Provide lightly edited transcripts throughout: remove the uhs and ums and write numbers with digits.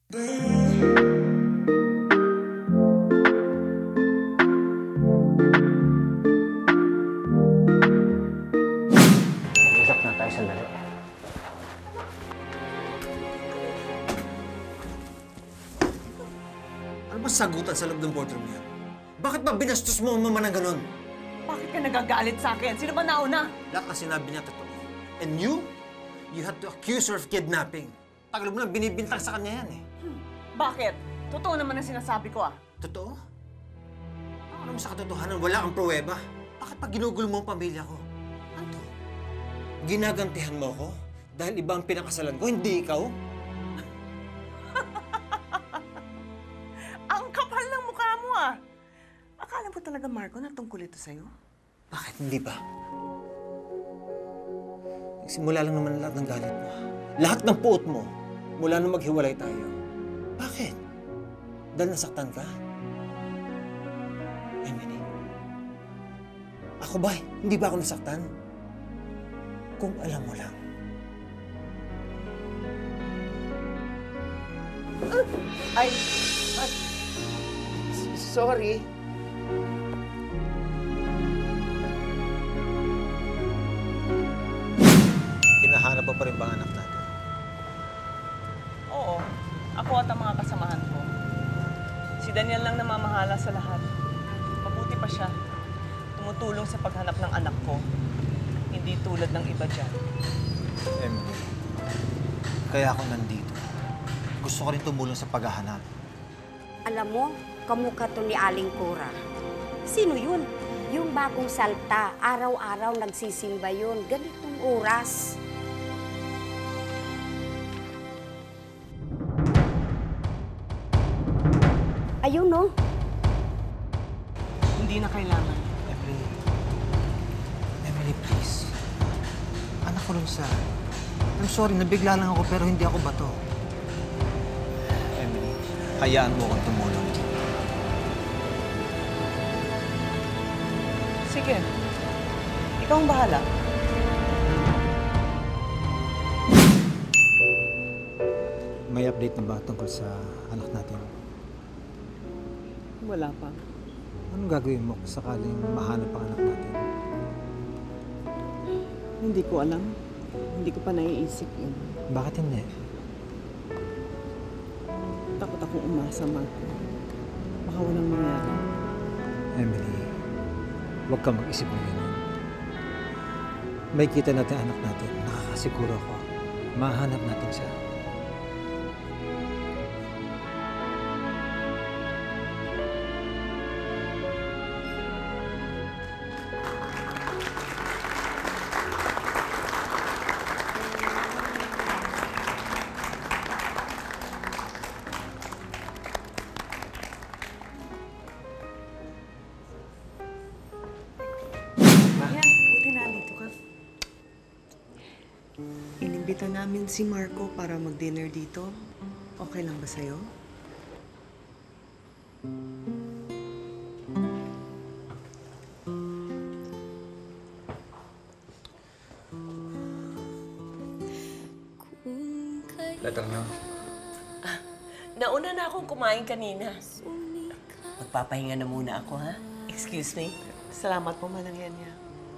Mag-usap na tayo sandali. Ano ba sagutan sa loob ng boardroom niya? Bakit ba binastos mo ang mama ng ganon? Bakit ka nagagalit sa akin? Sino ba nauna? Lahat na sinabi niya totoo. And you had to accuse her of kidnapping. Tagal mo lang binibintang sa kanya yan eh. Bakit? Totoo naman ang sinasabi ko ah. Totoo? Ano mo sa katotohanan? Wala kang pruweba. Bakit pa ginugulo mo ang pamilya ko? Ano to? Ginagantihan mo ako? Dahil iba ang pinakasalan ko, hindi ikaw? Ang kapal ng mukha mo ah. Akala mo talaga, Marco, na tungkol ito sa'yo? Bakit hindi ba? Nagsimula lang naman lahat ng galit mo. Lahat ng puot mo, mula nung maghiwalay tayo. Bakit? Dahil nasaktan ka? Emily, ako ba? Hindi ba ako nasaktan? Kung alam mo lang. Ay, Sorry. Hinahanap pa rin ba ang anak natin? oo. Ako at ang mga kasamahan ko. Si Daniel lang namamahala sa lahat. Mabuti pa siya. Tumutulong sa paghanap ng anak ko. Hindi tulad ng iba dyan. Emily, kaya ako nandito. Gusto ko rin tumulong sa paghahanap. Alam mo, kamukha to ni Aling Cora. Sino yun? Yung bagong salta, araw-araw nagsisimba yun. Ganitong oras. Ayun, no? Hindi na kailangan. Emily, please. Anak ko lang siya. I'm sorry, nabigla lang ako pero hindi ako bato. Emily, hayaan mo akong tumulong. Sige. Ikaw ang bahala. May update na ba tungkol sa anak natin? Wala pa. Anong gagawin mo kung sakaling mahanap ang anak natin? Hindi ko alam. Hindi ko pa naiisip yun. Bakit hindi? Takot akong umasa, Marco. Baka walang mangyari. Emily, huwag ka mag-isip ng ganyan. May kita natin anak natin. Nakakasiguro ako. Mahanap natin siya. Yan, buti nandito ka. Inimbita namin si Marco para mag-dinner dito. Okay lang ba sa'yo? Letter niyo. Nauna na akong kumain kanina. Magpapahinga na muna ako, ha? Excuse me? Salamat po, Malangyan niya.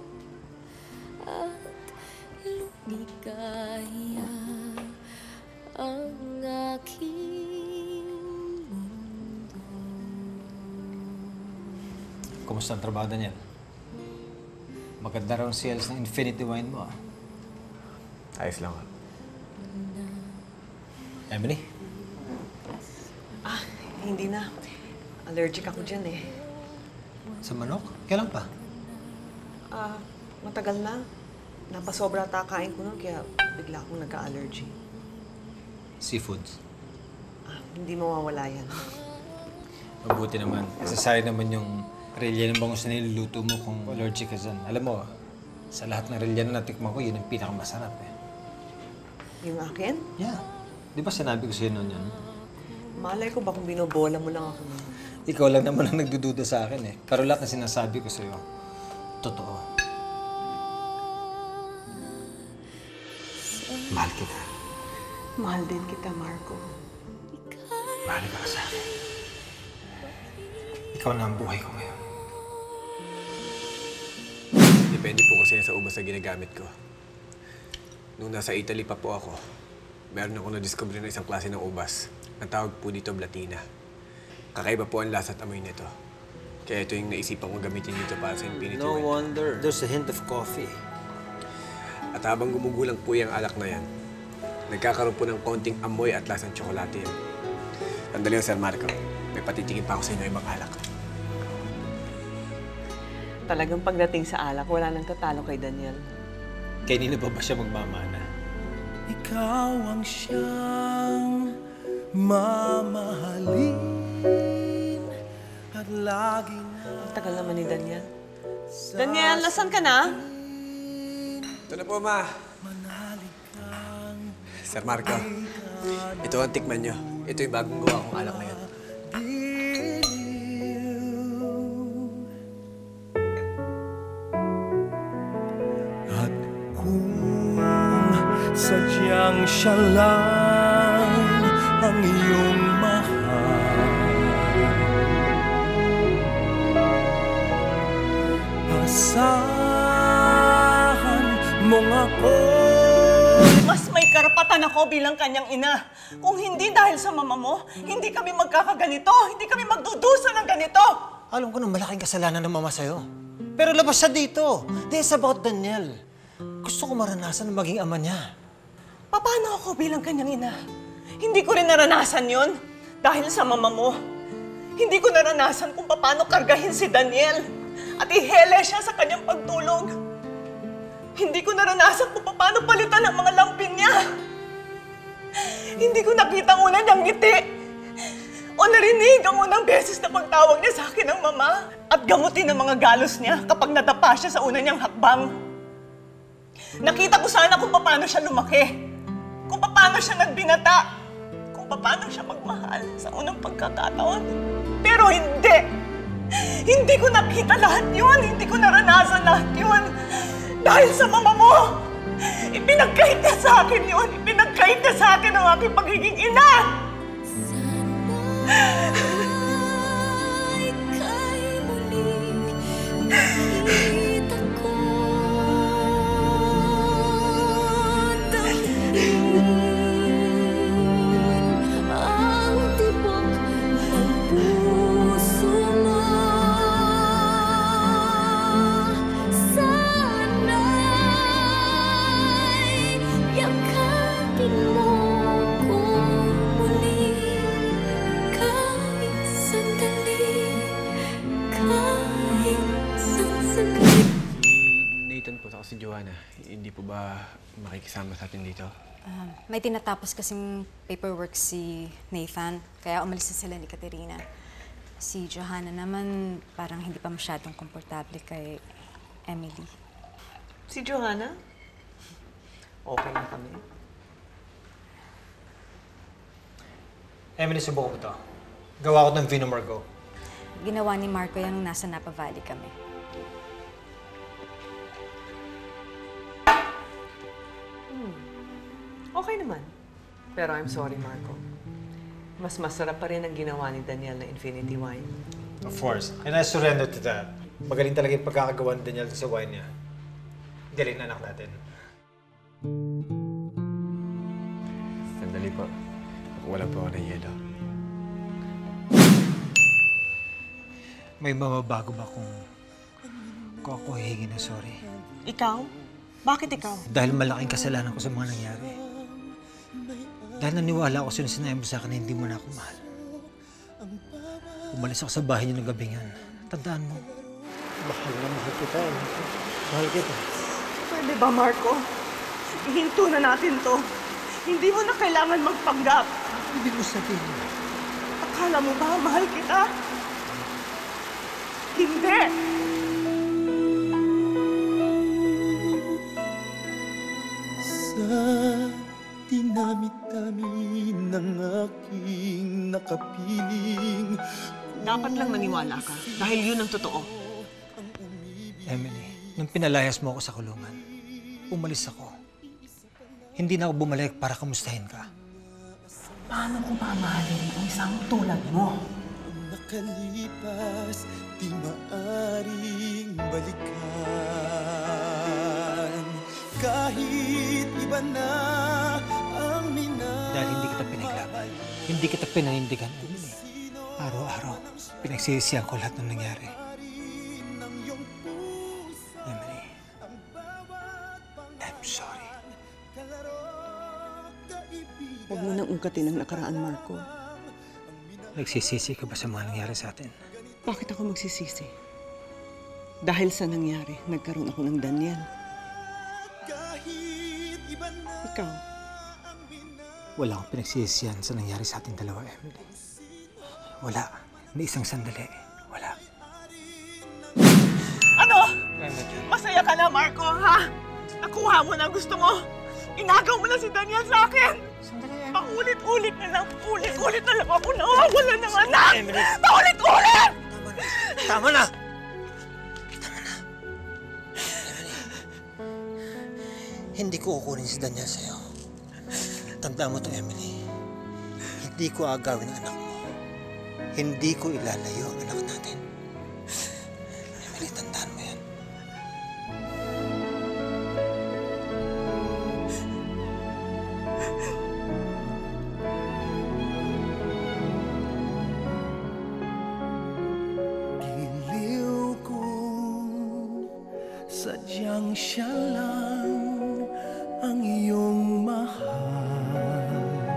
Lumikaya ang aking mundo. Kumusta ang trabaho niyan? Maganda raw ang sales ng Infinity Wine mo, ah. Ayos lang, ah. Emily? Hindi na. Allergic ako dyan eh. Sa manok? Kailan pa? Matagal na. Napasobra takain ko nun, kaya bigla akong nagka-allergy. Seafoods? Hindi mawawala yan. Mabuti naman. Kasi sayang naman yung relya ng bangus na niluluto mo kung allergic ka dyan. Alam mo, sa lahat ng relya na natikman ko, yun ang pinakamasarap eh. Yung akin? Yeah. Di ba sinabi ko sa'yo noon yan? Malay ko ba kung binobola mo lang ako nun? Ikaw lang naman ang nagdududa sa akin eh. Pero lahat na sinasabi ko sa'yo, totoo. Mahal kita. Mahal din kita, Marco. Mahalaga ka sa akin. Ikaw na ang buhay ko ngayon. Depende po kasi sa ubas na ginagamit ko. Nung nasa Italy pa po ako, meron ako na-discover na isang klase ng ubas. Ang tawag po dito Blatina. Kakaiba po ang lasa at amoy nito. Kaya ito yung naisipan kong gamitin dito para sa Infinity No Wine. wonder. There's a hint of coffee. At habang gumugulang po yung alak na yan, nagkakaroon po ng konting amoy at lasang tsokolate yan. Sandali lang, Sir Marco. May patitikin pa ako sa inyo ibang alak. Talagang pagdating sa alak, wala nang tatalo kay Daniel. Kanina pa ba siya magmamana? Ikaw ang siyang mamahalin at lagi na Ang tagal naman ni Daniel. Daniel, nasan ka na? Ito na po, Ma. Sir Marco, ito ang tikman nyo. Ito yung bagong gawa kong alak na yan. at kung sadyang siya lang ang iyong mahal, asahan mong ako. Mas may karapatan ako bilang kanyang ina. Kung hindi dahil sa mama mo, hindi kami magkakaganito. Hindi kami magdudusa ng ganito. Alam ko na malaking kasalanan ng mama sa'yo. Pero labas siya dito. This is about Daniel. Gusto ko maranasan na maging ama niya. Paano ako bilang kanyang ina? Hindi ko rin naranasan yon dahil sa mama mo. Hindi ko naranasan kung paano kargahin si Daniel at ihele siya sa kanyang pagtulog. Hindi ko naranasan kung paano palitan ang mga lampin niya. Hindi ko nakita ang una niyang ngiti o narinig ang unang beses na pagtawag niya sa akin ng mama at gamutin ang mga galos niya kapag nadapa siya sa una niyang hakbang. Nakita ko sana kung paano siya lumaki, kung paano siya nagbinata, kung paano siya magmahal sa unang pagkakataon. Pero hindi! Hindi ko nakita lahat yun! Hindi ko naranasan lahat yun! Dahil sa mama mo! Ipinagkait niya sa akin yun! Ipinagkait niya sa akin ang aking pagiging ina! Sana'y kay muling makita ko damhin ang tibok ng puso mo. Sana'y yakapin mo ko muli kahit sandali, kahit sandali. Si Nathan po at si Joanna, hindi po ba makikisama sa atin dito? May tinatapos kasing paperwork si Nathan, kaya umalis na sila ni Katerina. Si Johanna naman parang hindi pa masyadong komportable kay Emily. Si Joanna? Okay na kami. Emily, subukan mo to. Gawa ko ng Vino Margot. Ginawa ni Marco yung nasa Napa Valley kami. Okay naman. Pero I'm sorry, Marco. Mas masarap pa rin ang ginawa ni Daniel na Infinity Wine. Of course. And I surrender to that. Magaling talaga yung pagkakagawa ni Daniel sa wine niya. Galing na anak natin. Sandali po. Wala po ako ng yelo. May mababago ba kung ako hihingi na sorry? Ikaw? Bakit ikaw? Dahil malaking kasalanan ko sa mga nangyari. Dahil naniwala ako sinabi mo sa akin na hindi mo na ako mahal. Umalis ako sa bahay niyo ng gabing yan. Tandaan mo. Mahal na mahal kita. Mahal kita. Pwede ba, Marco? Ihinto na natin to. Hindi mo na kailangan magpanggap. Ibig mo sabihin. Akala mo ba mahal kita? Hindi! Sa dinami-dami ng aking nakapiling, Dapat lang maniwala ka dahil yun ang totoo. Emily, nung pinalayas mo ako sa kulungan, umalis ako. Hindi na ako bumalik para kamustahin ka. Paano ko mamahalin ang isang tulad mo? Nakalipas, di maaring balikan. Kahit iba na ang Dahil hindi kita pinaglaban, hindi kita pinanindigan, Emily. Araw-araw, pinagsisisihan ko lahat ng nangyari. Emily, I'm sorry. Huwag mo nang ungkatin ang nakaraan, Marco. Nagsisisi ka ba sa mga nangyari sa atin? Bakit ako magsisisi? Dahil sa nangyari, nagkaroon ako ng Daniel. Ikaw? Wala akong pinagsisisihan sa nangyari sa ating dalawa, Emily. Wala. Ni isang sandali. Wala. Ano? Masaya ka na, Marco, ha? Nakuha mo na gusto mo. Inagaw mo na si Daniel sa akin. Sandali, Paulit-ulit na lang. Ulit-ulit na lang ako nawawala ng anak. Paulit-ulit! Tama na! Hindi ko kukunin si Daniel sa'yo. Tandaan mo to, Emily. Hindi ko agawin ang anak mo. Hindi ko ilalayo ang anak natin. Emily, tandaan mo yan. Giliw kung sadyang siya lang ang iyong mahal.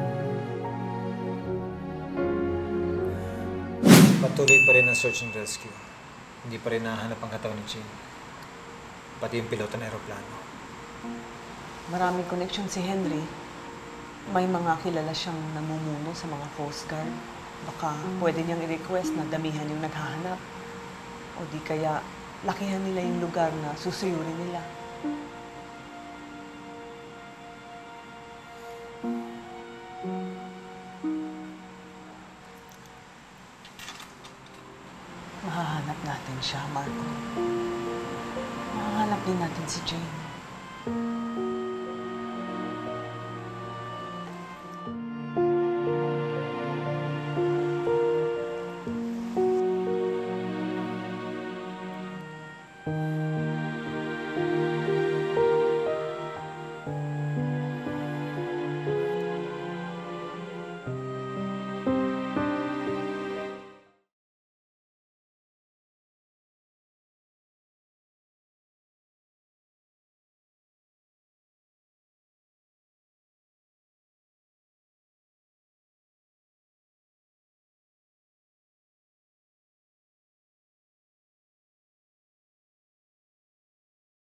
Patuloy pa rin ang search and rescue. Hindi pa rin nahanap ang katawan ni Jane. Pati yung piloto ng aeroplano. Maraming connection si Henry. May mga kilala siyang namumuno sa mga Coast Guard. Baka pwede niyang i-request na damihan yung naghahanap. O di kaya lakihan nila yung lugar na susuyurin nila. Mahahanap natin siya, Marco. Mahahanap din natin si Jane.